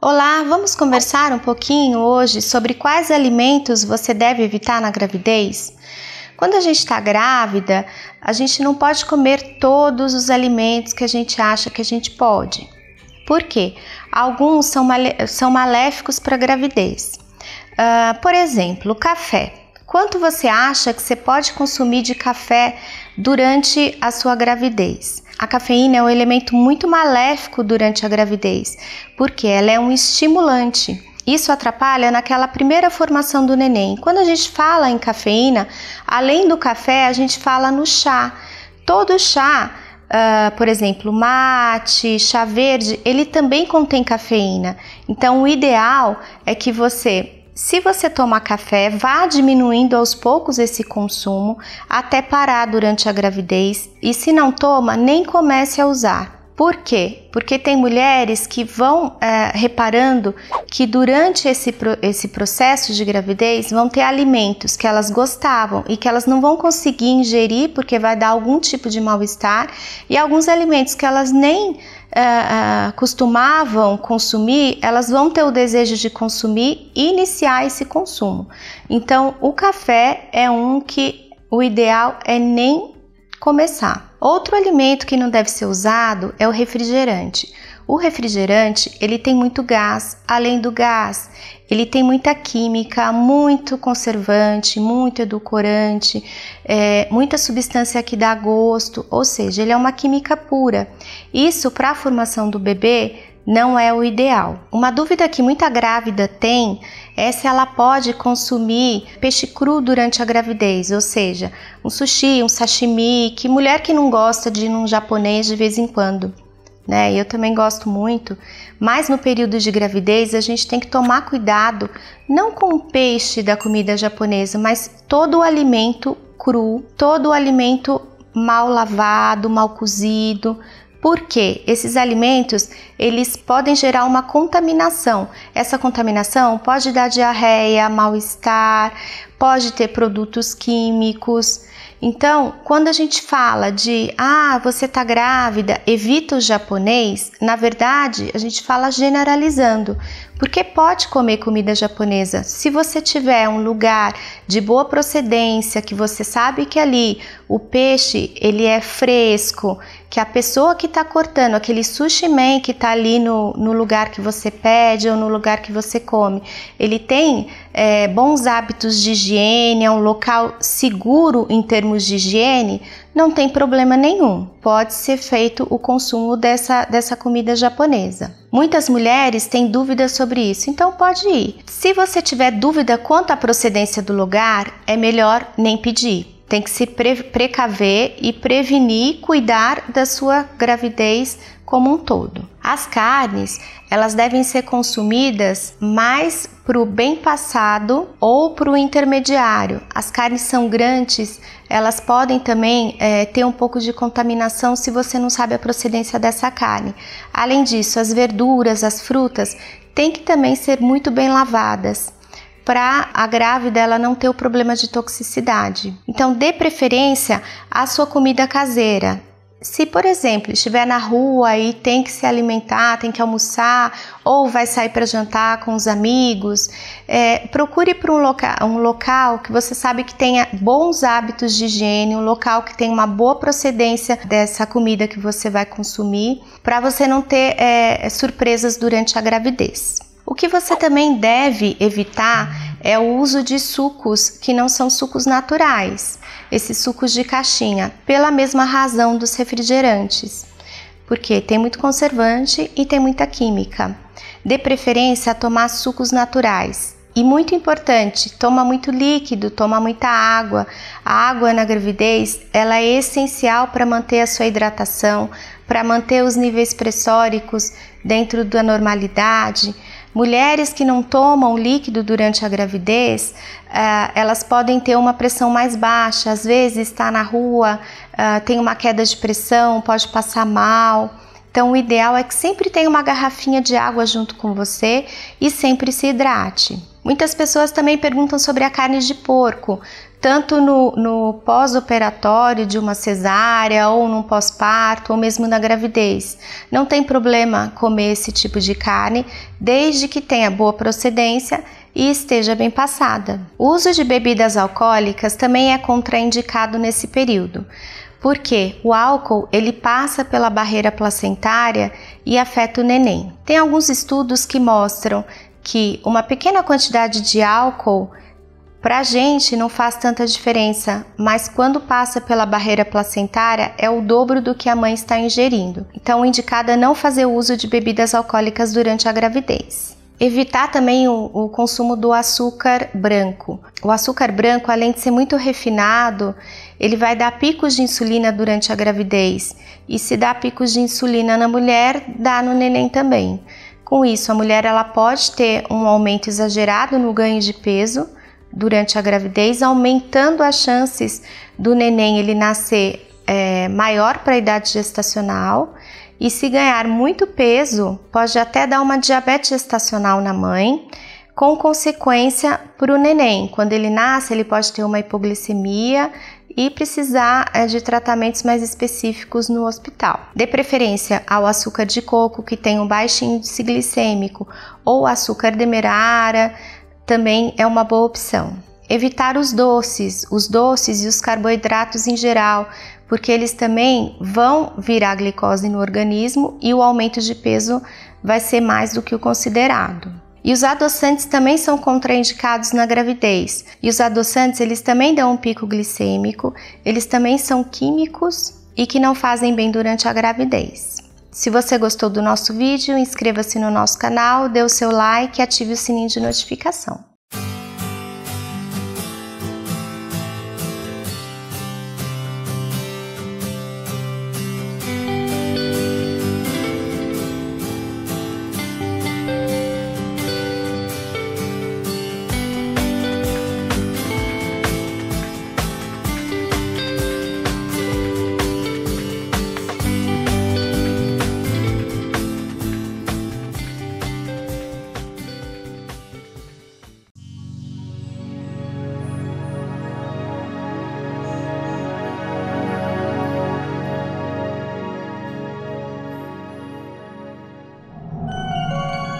Olá, vamos conversar um pouquinho hoje sobre quais alimentos você deve evitar na gravidez? Quando a gente está grávida, a gente não pode comer todos os alimentos que a gente acha que a gente pode. Por quê? Alguns são maléficos para a gravidez. Por exemplo, o café. Quanto você acha que você pode consumir de café durante a sua gravidez? A cafeína é um elemento muito maléfico durante a gravidez, porque ela é um estimulante. Isso atrapalha naquela primeira formação do neném. Quando a gente fala em cafeína, além do café, a gente fala no chá. Todo chá, por exemplo, mate, chá verde, ele também contém cafeína. Então, o ideal é que se você tomar café, vá diminuindo aos poucos esse consumo até parar durante a gravidez e se não toma, nem comece a usar. Por quê? Porque tem mulheres que vão reparando que durante esse processo de gravidez vão ter alimentos que elas gostavam e que elas não vão conseguir ingerir porque vai dar algum tipo de mal-estar e alguns alimentos que elas nem costumavam consumir, elas vão ter o desejo de consumir e iniciar esse consumo. Então, o café é um que o ideal é nem começar. Outro alimento que não deve ser usado é o refrigerante. O refrigerante, ele tem muito gás, além do gás, ele tem muita química, muito conservante, muito edulcorante, muita substância que dá gosto, ou seja, ele é uma química pura. Isso, para a formação do bebê, não é o ideal. Uma dúvida que muita grávida tem é se ela pode consumir peixe cru durante a gravidez, ou seja, um sushi, um sashimi, que mulher que não gosta de ir num japonês de vez em quando, né? Eu também gosto muito, mas no período de gravidez a gente tem que tomar cuidado, não com o peixe da comida japonesa, mas todo o alimento cru, todo o alimento mal lavado, mal cozido. Porque esses alimentos, eles podem gerar uma contaminação. Essa contaminação pode dar diarreia, mal-estar, pode ter produtos químicos. Então, quando a gente fala de você está grávida, evita o japonês, na verdade, a gente fala generalizando, porque pode comer comida japonesa. Se você tiver um lugar de boa procedência, que você sabe que ali o peixe ele é fresco, que a pessoa que está cortando, aquele sushi man que está ali no lugar que você pede ou no lugar que você come, ele tem bons hábitos de higiene, é um local seguro em termos de higiene, não tem problema nenhum. Pode ser feito o consumo dessa comida japonesa. Muitas mulheres têm dúvidas sobre isso, então pode ir. Se você tiver dúvida quanto à procedência do lugar, é melhor nem pedir. Tem que se precaver e prevenir, cuidar da sua gravidez como um todo. As carnes, elas devem ser consumidas mais para o bem passado ou para o intermediário. As carnes sangrantes, elas podem também ter um pouco de contaminação se você não sabe a procedência dessa carne. Além disso, as verduras, as frutas, têm que também ser muito bem lavadas, para a grávida ela não ter o problema de toxicidade. Então, dê preferência à sua comida caseira. Se, por exemplo, estiver na rua e tem que se alimentar, tem que almoçar ou vai sair para jantar com os amigos, procure por um local que você sabe que tenha bons hábitos de higiene, um local que tenha uma boa procedência dessa comida que você vai consumir, para você não ter surpresas durante a gravidez. O que você também deve evitar é o uso de sucos que não são sucos naturais, esses sucos de caixinha, pela mesma razão dos refrigerantes, porque tem muito conservante e tem muita química. Dê preferência a tomar sucos naturais. E muito importante, toma muito líquido, toma muita água. A água na gravidez, ela é essencial para manter a sua hidratação, para manter os níveis pressóricos dentro da normalidade. Mulheres que não tomam líquido durante a gravidez, elas podem ter uma pressão mais baixa, às vezes está na rua, tem uma queda de pressão, pode passar mal. Então o ideal é que sempre tenha uma garrafinha de água junto com você e sempre se hidrate. Muitas pessoas também perguntam sobre a carne de porco, tanto no pós-operatório de uma cesárea ou no pós-parto ou mesmo na gravidez. Não tem problema comer esse tipo de carne, desde que tenha boa procedência e esteja bem passada. O uso de bebidas alcoólicas também é contraindicado nesse período, porque o álcool ele passa pela barreira placentária e afeta o neném. Tem alguns estudos que mostram que uma pequena quantidade de álcool para a gente não faz tanta diferença, mas quando passa pela barreira placentária é o dobro do que a mãe está ingerindo. Então, o indicado é não fazer uso de bebidas alcoólicas durante a gravidez. Evitar também o consumo do açúcar branco. O açúcar branco, além de ser muito refinado, ele vai dar picos de insulina durante a gravidez. E se dá picos de insulina na mulher, dá no neném também. Com isso, a mulher ela pode ter um aumento exagerado no ganho de peso durante a gravidez, aumentando as chances do neném ele nascer maior para a idade gestacional, e se ganhar muito peso, pode até dar uma diabetes gestacional na mãe, com consequência para o neném. Quando ele nasce, ele pode ter uma hipoglicemia e precisar de tratamentos mais específicos no hospital. Dê preferência ao açúcar de coco, que tem um baixo índice glicêmico, ou açúcar demerara, também é uma boa opção. Evitar os doces e os carboidratos em geral, porque eles também vão virar glicose no organismo e o aumento de peso vai ser mais do que o considerado. E os adoçantes também são contraindicados na gravidez. E os adoçantes, eles também dão um pico glicêmico, eles também são químicos e que não fazem bem durante a gravidez. Se você gostou do nosso vídeo, inscreva-se no nosso canal, dê o seu like e ative o sininho de notificação.